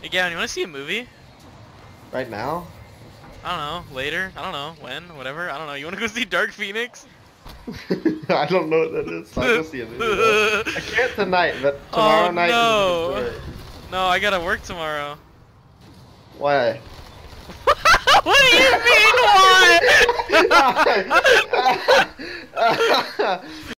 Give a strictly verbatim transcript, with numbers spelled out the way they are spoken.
Hey, Gavin, you want to see a movie? Right now? I don't know. Later? I don't know. When? Whatever. I don't know. You want to go see Dark Phoenix? I don't know what that is. So I'll go see a movie though. I can't tonight, but tomorrow Oh night no! is great. No, I gotta work tomorrow. Why? What do you mean, why?